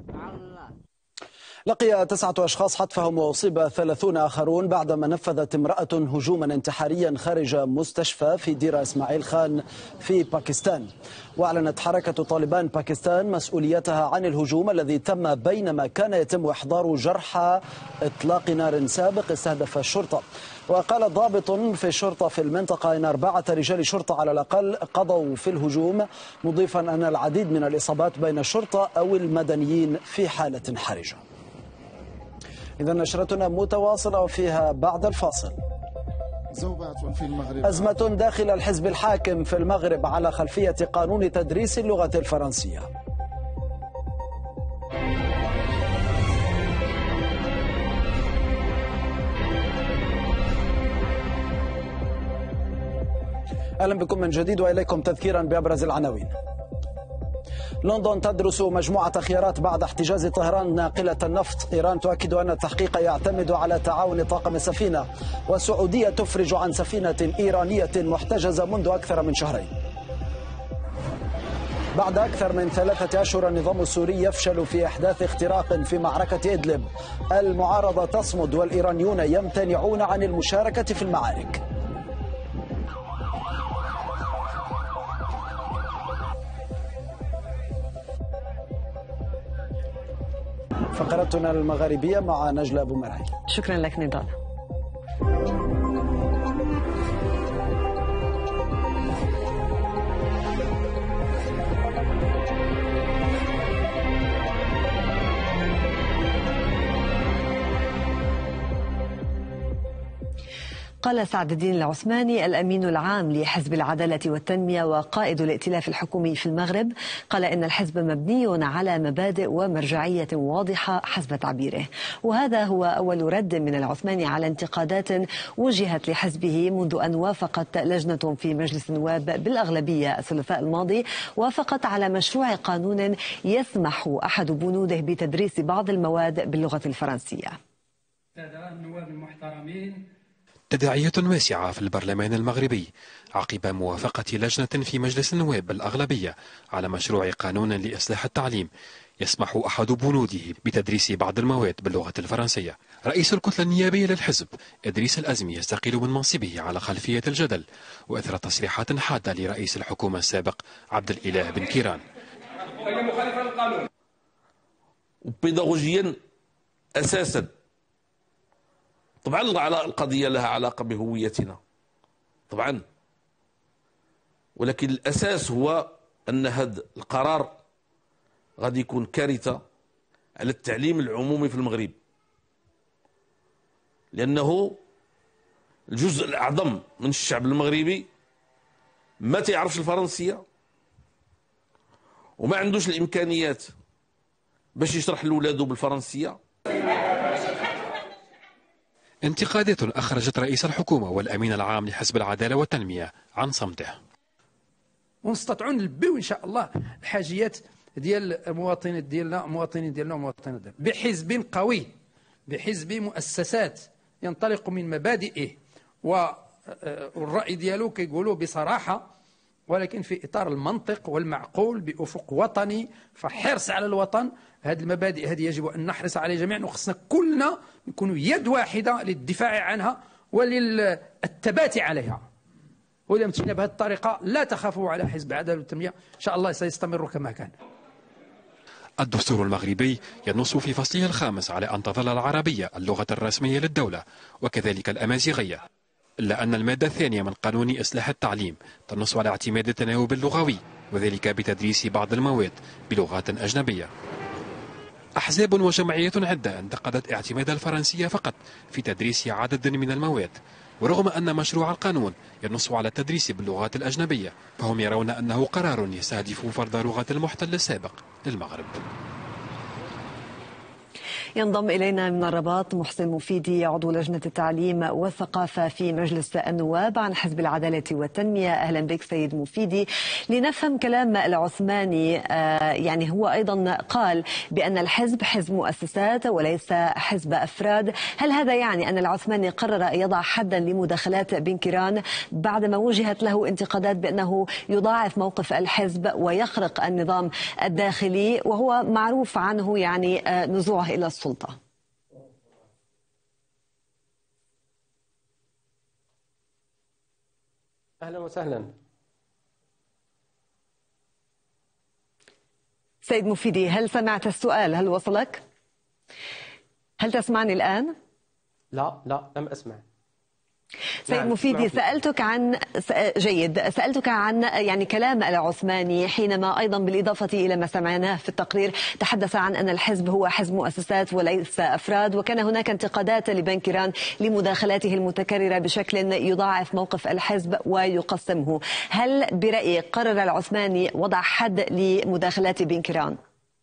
Speaker 1: لقي 9 أشخاص حتفهم وأصيب 30 آخرون بعدما نفذت امرأة هجوما انتحاريا خارج مستشفى في دير إسماعيل خان في باكستان. وأعلنت حركة طالبان باكستان مسؤوليتها عن الهجوم الذي تم بينما كان يتم إحضار جرحى إطلاق نار سابق استهدف الشرطة. وقال ضابط في الشرطة في المنطقة إن 4 رجال شرطة على الأقل قضوا في الهجوم، مضيفا أن العديد من الإصابات بين الشرطة أو المدنيين في حالة حرجة. إذا نشرتنا متواصلة وفيها بعد الفاصل
Speaker 19: في المغرب.
Speaker 1: أزمة داخل الحزب الحاكم في المغرب على خلفية قانون تدريس اللغة الفرنسية. أهلا بكم من جديد وإليكم تذكيرا بأبرز العناوين. لندن تدرس مجموعة خيارات بعد احتجاز طهران ناقلة النفط. إيران تؤكد أن التحقيق يعتمد على تعاون طاقم السفينة. والسعودية تفرج عن سفينة إيرانية محتجزة منذ أكثر من شهرين. بعد أكثر من 3 أشهر النظام السوري يفشل في إحداث اختراق في معركة إدلب. المعارضة تصمد والإيرانيون يمتنعون عن المشاركة في المعارك. فقرتنا المغاربية مع نجلة أبو مرعي.
Speaker 2: شكرا لك نضال. قال سعد الدين العثماني الأمين العام لحزب العدالة والتنمية وقائد الائتلاف الحكومي في المغرب، قال إن الحزب مبني على مبادئ ومرجعية واضحة حسب تعبيره. وهذا هو أول رد من العثماني على انتقادات وجهت لحزبه منذ أن وافقت لجنة في مجلس النواب بالأغلبية الثلاثاء الماضي وافقت على مشروع قانون يسمح أحد بنوده بتدريس بعض المواد باللغة الفرنسية.
Speaker 20: النواب المحترمين،
Speaker 21: تداعيات واسعة في البرلمان المغربي عقب موافقة لجنة في مجلس النواب بالأغلبية على مشروع قانون لإصلاح التعليم يسمح أحد بنوده بتدريس بعض المواد باللغة الفرنسية. رئيس الكتلة النيابية للحزب إدريس الأزمي يستقيل من منصبه على خلفية الجدل وإثر تصريحات حادة لرئيس الحكومة السابق عبد الإله بن كيران.
Speaker 22: وبيداغوجيا أساسا طبعا القضية لها علاقة بهويتنا طبعا، ولكن الأساس هو أن هذا القرار غادي يكون كارثة على التعليم العمومي في المغرب، لأنه الجزء الأعظم من الشعب المغربي ما تعرفش الفرنسية وما عندوش الإمكانيات باش يشرح لولاده بالفرنسية.
Speaker 21: انتقادات أخرجت رئيس الحكومة والأمين العام لحزب العدالة والتنمية عن صمته.
Speaker 18: ونستطيعون نلبيو إن شاء الله الحاجيات ديال المواطنين ديالنا ومواطنات بحزب قوي، بحزب مؤسسات ينطلق من مبادئه والرأي ديالو كيقولوا بصراحة، ولكن في إطار المنطق والمعقول بأفق وطني، فحرص على الوطن. هذه المبادئ هذه يجب أن نحرص عليها جميعا، وخصنا كلنا نكونوا يد واحدة للدفاع عنها وللثبات عليها. وإذا مشينا بهذه الطريقة لا تخافوا على حزب العدالة والتنمية، إن شاء الله سيستمر كما كان.
Speaker 21: الدستور المغربي ينص في فصله الخامس على أن تظل العربية اللغة الرسمية للدولة وكذلك الأمازيغية، إلا أن المادة الثانية من قانون إصلاح التعليم تنص على اعتماد التناوب اللغوي وذلك بتدريس بعض المواد بلغات أجنبية. أحزاب وجمعيات عدة انتقدت اعتماد الفرنسية فقط في تدريس عدد من المواد، ورغم أن مشروع القانون ينص على التدريس باللغات الأجنبية فهم يرون أنه قرار يستهدف فرض لغة المحتل السابق للمغرب.
Speaker 2: ينضم إلينا من الرباط محسن مفيدي عضو لجنة التعليم والثقافة في مجلس النواب عن حزب العدالة والتنمية. أهلا بك سيد مفيدي. لنفهم كلام العثماني، يعني هو أيضا قال بأن الحزب حزب مؤسسات وليس حزب أفراد. هل هذا يعني أن العثماني قرر أن يضع حدا لمداخلات بن كيران بعدما وجهت له انتقادات بأنه يضاعف موقف الحزب ويخرق النظام الداخلي وهو معروف عنه يعني نزوعه إلى السلطة؟
Speaker 14: أهلا وسهلا
Speaker 2: سيد مفيدي، هل سمعت السؤال؟ هل وصلك؟ هل تسمعني الآن؟
Speaker 14: لا لم أسمع.
Speaker 2: سيد مفيدي، سألتك عن يعني كلام العثماني حينما أيضا بالإضافة إلى ما سمعناه في التقرير تحدث عن أن الحزب هو حزب مؤسسات وليس أفراد، وكان هناك انتقادات لبن كيران لمداخلاته المتكررة بشكل يضاعف موقف الحزب ويقسمه. هل برأيك قرر العثماني وضع حد لمداخلات بن كيران؟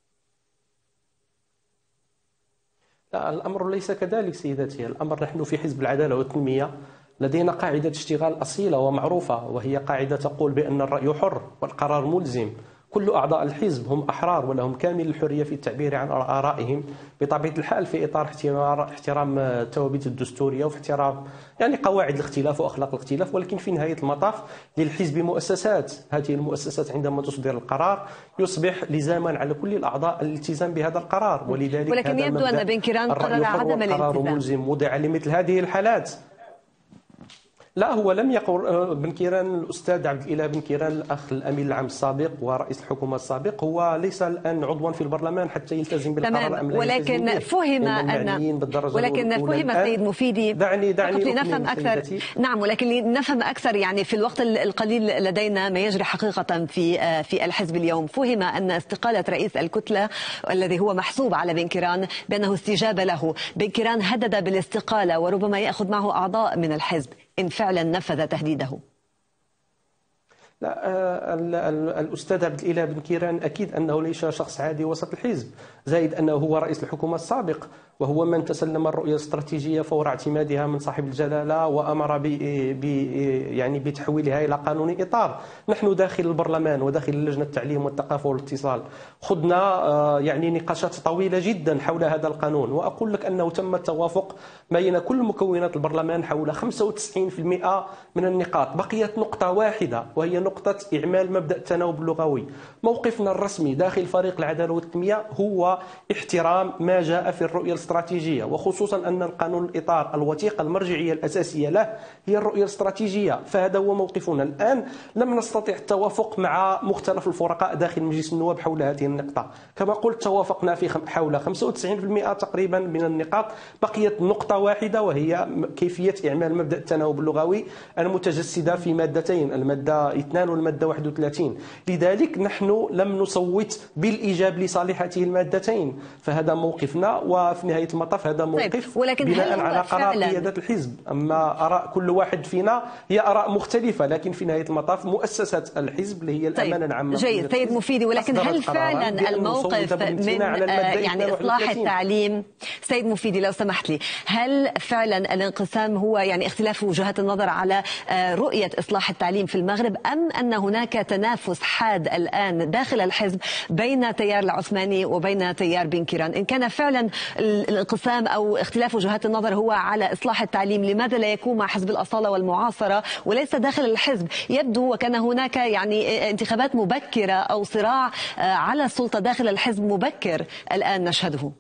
Speaker 14: لا، الأمر ليس كذلك سيدتي. الأمر نحن في حزب العدالة والتنمية لدينا قاعدة اشتغال أصيلة ومعروفة، وهي قاعدة تقول بأن الرأي حر والقرار ملزم. كل أعضاء الحزب هم أحرار ولهم كامل الحرية في التعبير عن آرائهم بطبيعة الحال في إطار احترام الثوابت الدستورية وفي احترام يعني قواعد الاختلاف وأخلاق الاختلاف. ولكن في نهاية المطاف للحزب مؤسسات، هذه المؤسسات عندما تصدر القرار يصبح لزاما على كل الأعضاء الالتزام بهذا القرار،
Speaker 2: ولكن يبدو أن بن كيران قرر عدم الالتزام.
Speaker 14: ملزم وضع لمثل هذه الحالات. لا، هو لم يقل بن كيران. الأستاذ عبد الإله بن كيران الأخ الأمين العام السابق ورئيس الحكومة السابق هو ليس الآن عضوا في البرلمان حتى يلتزم بالقرار أم لا.
Speaker 2: ولكن فهم سيد مفيدي
Speaker 14: دعني
Speaker 2: لنفهم أكثر. نعم، ولكن لنفهم أكثر يعني في الوقت القليل لدينا ما يجري حقيقة في الحزب اليوم. فهم أن استقالة رئيس الكتلة الذي هو محسوب على بن كيران بأنه استجاب له. بن كيران هدد بالاستقالة وربما يأخذ معه أعضاء من الحزب. إن فعلا نفذ تهديده؟
Speaker 14: لا، الأستاذ عبد الإله بن كيران أكيد أنه ليس شخص عادي وسط الحزب، زائد أنه هو رئيس الحكومة السابق، وهو من تسلم الرؤية الاستراتيجية فور اعتمادها من صاحب الجلالة وأمر يعني بتحويلها إلى قانون إطار. نحن داخل البرلمان وداخل لجنة التعليم والثقافة والاتصال خضنا يعني نقاشات طويلة جدا حول هذا القانون، وأقول لك أنه تم التوافق بين كل مكونات البرلمان حول 95% من النقاط. بقيت نقطة واحدة وهي نقطة إعمال مبدأ التناوب اللغوي. موقفنا الرسمي داخل فريق العدالة والتنمية هو احترام ما جاء في الرؤية الاستراتيجية، وخصوصا أن القانون الإطار الوثيقة المرجعية الأساسية له هي الرؤية الاستراتيجية، فهذا هو موقفنا. الآن لم نستطع التوافق مع مختلف الفرقاء داخل مجلس النواب حول هذه النقطة. كما قلت توافقنا في حول 95% تقريبا من النقاط. بقيت نقطة واحدة وهي كيفية إعمال مبدأ التناوب اللغوي المتجسدة في مادتين، المادة 2 والمادة 31. لذلك نحن لم نصوت بالإيجاب لصالح هذه المادتين، فهذا موقفنا، وفي نهاية المطاف هذا موقف بناء على قرار قيادة الحزب. أما آراء كل واحد فينا هي آراء مختلفة، لكن في نهاية المطاف مؤسسة الحزب اللي هي الأمانة العامة.
Speaker 2: جيد سيد مفيدي، ولكن هل فعلا الموقف من يعني إصلاح التعليم، سيد مفيدي لو سمحت لي، هل فعلا الانقسام هو يعني اختلاف وجهات النظر على رؤية إصلاح التعليم في المغرب، أم أن هناك تنافس حاد الآن داخل الحزب بين تيار العثماني وبين تيار بن كيران؟ إن كان فعلا الانقسام أو اختلاف وجهات النظر هو على إصلاح التعليم، لماذا لا يكون مع حزب الأصالة والمعاصرة وليس داخل الحزب؟ يبدو وكان هناك يعني انتخابات مبكرة أو صراع على السلطة داخل الحزب مبكر الآن نشهده.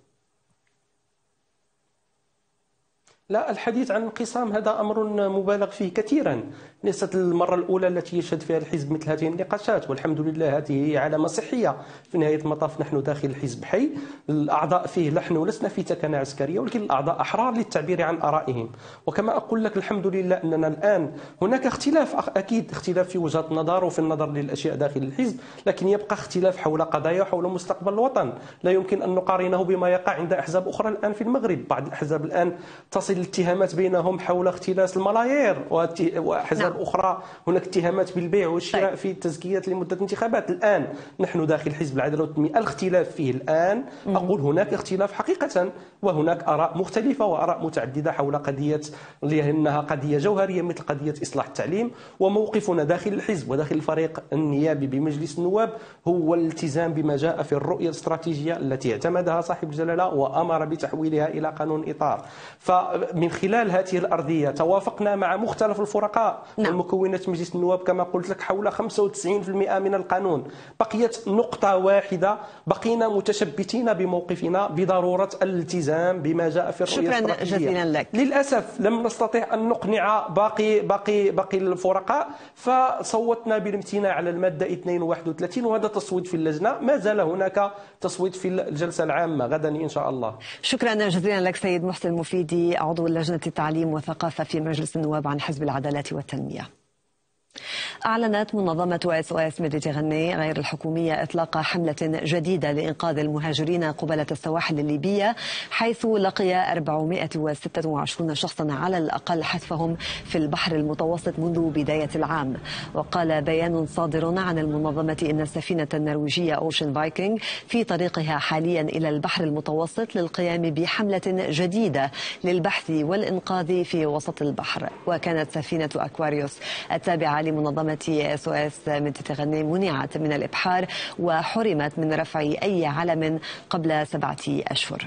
Speaker 14: لا، الحديث عن انقسام هذا أمر مبالغ فيه كثيرا. ليست المرة الأولى التي يشهد فيها الحزب مثل هذه النقاشات، والحمد لله هذه هي علامة صحية. في نهاية المطاف نحن داخل الحزب حي، الأعضاء فيه نحن لسنا في تكنة عسكرية، ولكن الأعضاء أحرار للتعبير عن آرائهم. وكما أقول لك الحمد لله أننا الآن هناك اختلاف، أكيد اختلاف في وجهات النظر وفي النظر للأشياء داخل الحزب، لكن يبقى اختلاف حول قضايا وحول مستقبل الوطن. لا يمكن أن نقارنه بما يقع عند أحزاب أخرى الآن في المغرب. بعض الأحزاب الآن تصل الاتهامات بينهم حول اختلاس الملايير، وأحزاب أخرى هناك اتهامات بالبيع والشراء في التزكيات لمدة انتخابات. الآن نحن داخل حزب العدالة والتنمية الاختلاف فيه الآن، أقول هناك اختلاف حقيقة، وهناك آراء مختلفة وآراء متعددة حول قضية لأنها قضية جوهرية مثل قضية إصلاح التعليم. وموقفنا داخل الحزب وداخل الفريق النيابي بمجلس النواب هو الالتزام بما جاء في الرؤية الاستراتيجية التي اعتمدها صاحب الجلالة وأمر بتحويلها إلى قانون إطار. فمن خلال هذه الأرضية توافقنا مع مختلف الفرقاء ومكونات مجلس النواب كما قلت لك حول 95% من القانون. بقيت نقطة واحدة، بقينا متشبتين بموقفنا بضرورة الالتزام بما جاء في الرؤية الاستراتيجية.
Speaker 2: شكرا جزيلا لك.
Speaker 14: للأسف لم نستطيع أن نقنع باقي الفرقاء، فصوتنا بالامتناع على المادة 2 و31، وهذا تصويت في اللجنة. ما زال هناك تصويت في الجلسة العامة غدا إن شاء الله.
Speaker 2: شكرا جزيلا لك سيد محسن مفيدي، عضو لجنة التعليم والثقافة في مجلس النواب عن حزب العدالة والتنمية. أعلنت منظمة SOS ميديتيراني غير الحكومية إطلاق حملة جديدة لإنقاذ المهاجرين قبالة السواحل الليبية، حيث لقي 426 شخصا على الأقل حتفهم في البحر المتوسط منذ بداية العام. وقال بيان صادر عن المنظمة إن السفينة النرويجية أوشن فايكنج في طريقها حاليا إلى البحر المتوسط للقيام بحملة جديدة للبحث والإنقاذ في وسط البحر. وكانت سفينة أكواريوس التابعة لمنظمة SOS ميديتيراني منعت من الإبحار وحرمت من رفع أي علم قبل 7 أشهر.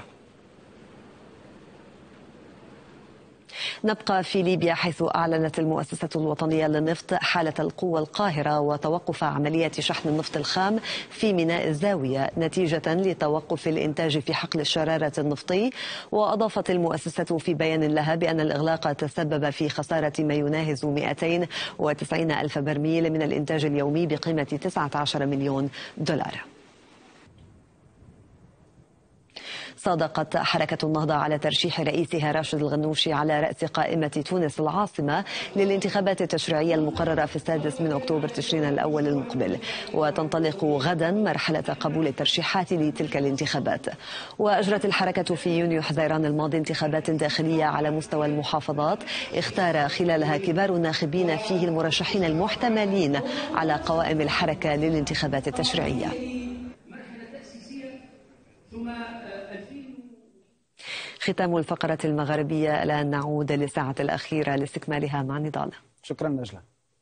Speaker 2: نبقى في ليبيا، حيث أعلنت المؤسسة الوطنية للنفط حالة القوة القاهرة وتوقف عملية شحن النفط الخام في ميناء الزاوية نتيجة لتوقف الإنتاج في حقل الشرارة النفطي. وأضافت المؤسسة في بيان لها بأن الإغلاق تسبب في خسارة ما يناهز 290 ألف برميل من الإنتاج اليومي بقيمة 19 مليون دولار. صادقت حركة النهضة على ترشيح رئيسها راشد الغنوشي على رأس قائمة تونس العاصمة للانتخابات التشريعية المقررة في 6 أكتوبر تشرين الأول المقبل، وتنطلق غدا مرحلة قبول الترشيحات لتلك الانتخابات. وأجرت الحركة في يونيو حزيران الماضي انتخابات داخلية على مستوى المحافظات اختار خلالها كبار الناخبين فيه المرشحين المحتملين على قوائم الحركة للانتخابات التشريعية. ختام الفقرة المغربية، الآن نعود للساعة الأخيرة لاستكمالها مع نضال.
Speaker 1: شكرا نجلة.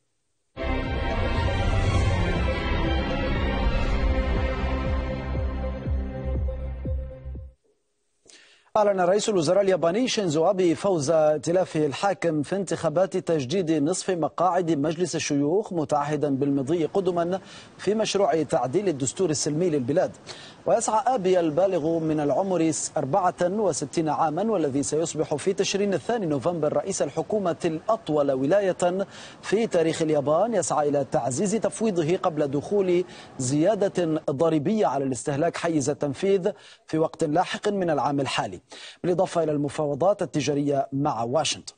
Speaker 1: أعلن رئيس الوزراء الياباني شينزو أبي فوز ائتلافه الحاكم في انتخابات تجديد نصف مقاعد مجلس الشيوخ، متعهدا بالمضي قدما في مشروع تعديل الدستور السلمي للبلاد. ويسعى أبي البالغ من العمر 64 عاما والذي سيصبح في تشرين 2 نوفمبر رئيس الحكومة الأطول ولاية في تاريخ اليابان، يسعى إلى تعزيز تفويضه قبل دخول زيادة ضريبية على الاستهلاك حيز التنفيذ في وقت لاحق من العام الحالي، بالإضافة إلى المفاوضات التجارية مع واشنطن.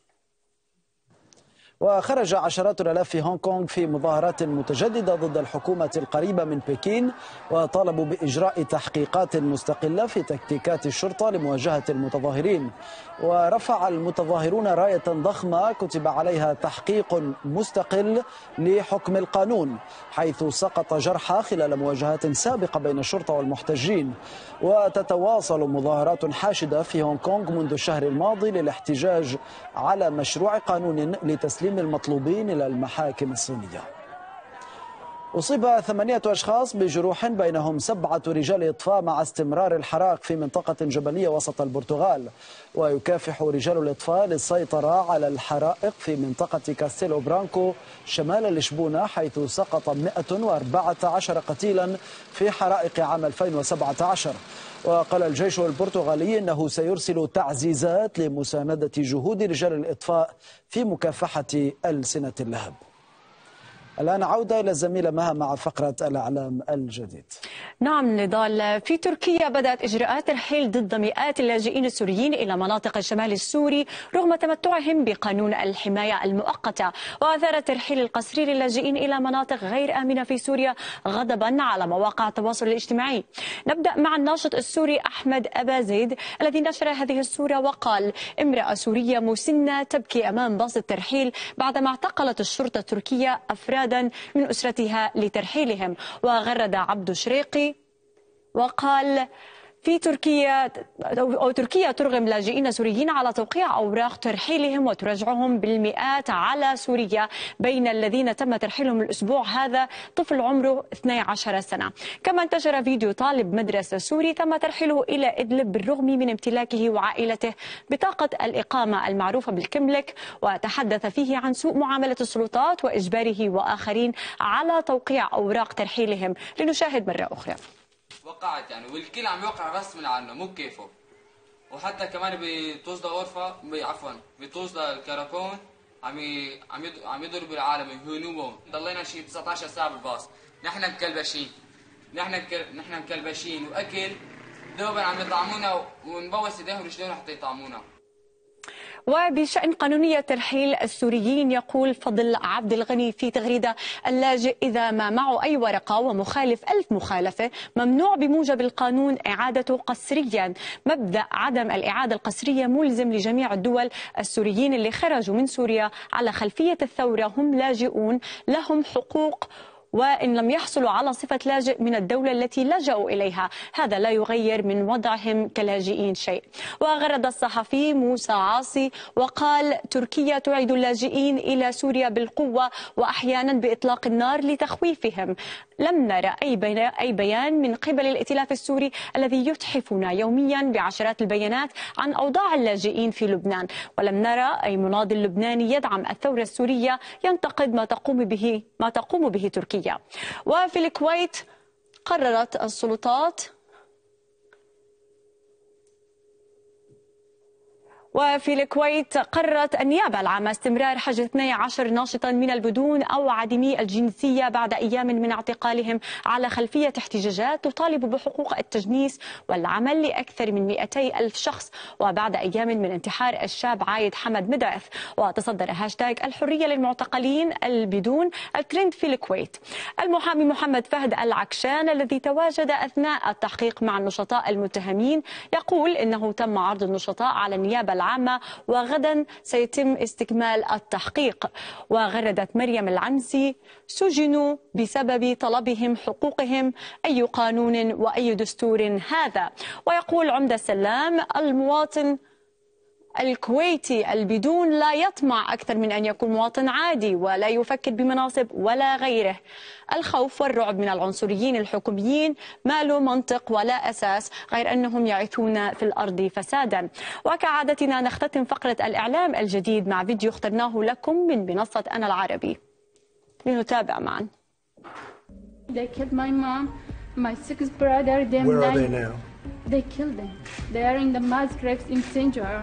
Speaker 1: وخرج عشرات الآلاف في هونغ كونغ في مظاهرات متجددة ضد الحكومة القريبة من بكين، وطالبوا بإجراء تحقيقات مستقلة في تكتيكات الشرطة لمواجهة المتظاهرين. ورفع المتظاهرون راية ضخمة كتب عليها تحقيق مستقل لحكم القانون، حيث سقط جرحى خلال مواجهات سابقة بين الشرطة والمحتجين. وتتواصل مظاهرات حاشدة في هونغ كونغ منذ الشهر الماضي للاحتجاج على مشروع قانون لتسليم المطلوبين إلى المحاكم الصينية. أصيب 8 أشخاص بجروح بينهم 7 رجال إطفاء مع استمرار الحرائق في منطقة جبلية وسط البرتغال. ويكافح رجال الإطفاء للسيطرة على الحرائق في منطقة كاستيلو برانكو شمال لشبونة، حيث سقط 114 قتيلا في حرائق عام 2017. وقال الجيش البرتغالي إنه سيرسل تعزيزات لمساندة جهود رجال الإطفاء في مكافحة ألسنة اللهب. الآن عودة إلى الزميلة مها مع فقرة الإعلام الجديد.
Speaker 3: نعم نضال، في تركيا بدأت إجراءات ترحيل ضد مئات اللاجئين السوريين إلى مناطق الشمال السوري رغم تمتعهم بقانون الحماية المؤقتة. وأثار ترحيل القسري للاجئين إلى مناطق غير آمنة في سوريا غضبا على مواقع التواصل الاجتماعي. نبدأ مع الناشط السوري أحمد أبا زيد الذي نشر هذه الصورة وقال: امرأة سورية مسنة تبكي أمام باص الترحيل بعدما اعتقلت الشرطة التركية أفراد من أسرتها لترحيلهم. وغرد عبد شريقي وقال: في تركيا ترغم لاجئين سوريين على توقيع أوراق ترحيلهم وترجعهم بالمئات على سوريا، بين الذين تم ترحيلهم الأسبوع هذا طفل عمره 12 سنة. كما انتشر فيديو طالب مدرسة سوري تم ترحيله إلى إدلب بالرغم من امتلاكه وعائلته بطاقة الإقامة المعروفة بالكملك، وتحدث فيه عن سوء معاملة السلطات وإجباره وآخرين على توقيع أوراق ترحيلهم. لنشاهد مرة أخرى.
Speaker 12: وقعت والكل عم يوقع رسم عنه مو بكيفه، وحتى كمان بتوصل غرفه بتوصل الكراكون عم يضربوا العالم يهونوهم. ضلينا شيء 19 ساعه بالباص، نحن مكلبشين واكل دوبا عم يطعمونا ونبوس ايديهم ورجليهم حتى يطعمونا.
Speaker 3: وبشأن قانونية ترحيل السوريين يقول فضل عبد الغني في تغريدة: اللاجئ إذا ما معه أي ورقة ومخالف 1000 مخالفة ممنوع بموجب القانون إعادته قسريا. مبدأ عدم الإعادة القسرية ملزم لجميع الدول. السوريين اللي خرجوا من سوريا على خلفية الثورة هم لاجئون لهم حقوق، وإن لم يحصلوا على صفة لاجئ من الدولة التي لجأوا إليها هذا لا يغير من وضعهم كلاجئين شيء. وغرد الصحفي موسى عاصي وقال: تركيا تعيد اللاجئين إلى سوريا بالقوة وأحيانا بإطلاق النار لتخويفهم. لم نرى أي بيان من قبل الائتلاف السوري الذي يتحفنا يوميا بعشرات البيانات عن أوضاع اللاجئين في لبنان، ولم نرى أي مناضل لبناني يدعم الثورة السورية ينتقد ما تقوم به تركيا. وفي الكويت قررت السلطات وفي الكويت قررت النيابة العامة استمرار حجز 12 ناشطا من البدون أو عديمي الجنسية بعد أيام من اعتقالهم على خلفية احتجاجات تطالب بحقوق التجنيس والعمل لأكثر من 200,000 شخص، وبعد أيام من انتحار الشاب عايد حمد مدعث. وتصدر هاشتاج الحرية للمعتقلين البدون الترند في الكويت. المحامي محمد فهد العكشان الذي تواجد أثناء التحقيق مع النشطاء المتهمين يقول إنه تم عرض النشطاء على النيابة العامة وغدا سيتم استكمال التحقيق. وغردت مريم العنسي سجنوا بسبب طلبهم حقوقهم، أي قانون وأي دستور هذا؟ ويقول عمدة السلام المواطن الكويتي البدون لا يطمع أكثر من أن يكون مواطن عادي ولا يفكر بمناصب ولا غيره. الخوف والرعب من العنصريين الحكوميين ما له منطق ولا أساس غير أنهم يعيثون في الأرض فسادا. وكعادتنا نختتم فقرة الإعلام الجديد مع فيديو اخترناه لكم من منصة أنا العربي. لنتابع معا.
Speaker 4: They killed my mom, my six brother. Where are they now? They killed them. They are in the mass graves in Sinjar.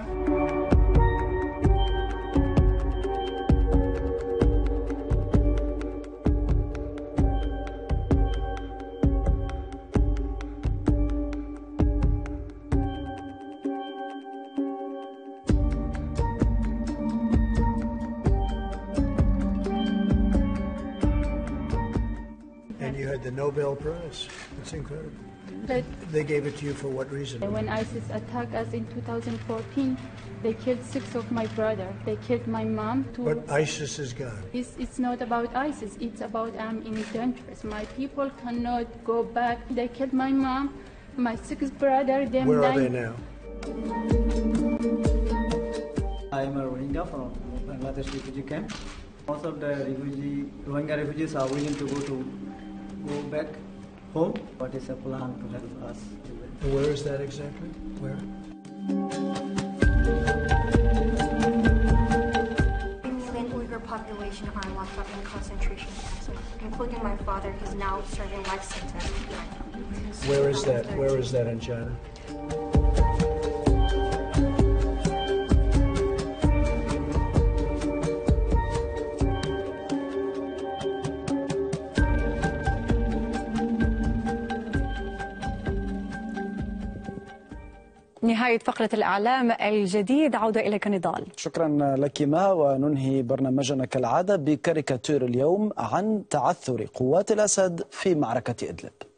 Speaker 6: And you had the Nobel Prize. That's incredible. They gave it to you for what reason?
Speaker 4: When ISIS attacked us in 2014, they killed 6 of my brothers. They killed my mom too.
Speaker 6: But ISIS is gone.
Speaker 4: It's not about ISIS. It's about I'm in dangerous. My people cannot go back. They killed my mom, my 6 brothers.
Speaker 6: Where are they now?
Speaker 23: I'm a Rohingya from Bangladesh refugee camp. Most of the Rohingya refugees are willing to go back home. What is a plan to help us?
Speaker 6: And where is that exactly? Where?
Speaker 24: The Uyghur population are locked up in concentration camps, including my father, who's now serving life sentence in China.
Speaker 6: Where is that? Where is that in China?
Speaker 3: نهاية فقرة الإعلام الجديد. عودة إليك نضال.
Speaker 1: شكرا لك ما، وننهي برنامجنا كالعادة بكاريكاتير اليوم عن تعثر قوات الأسد في معركة إدلب.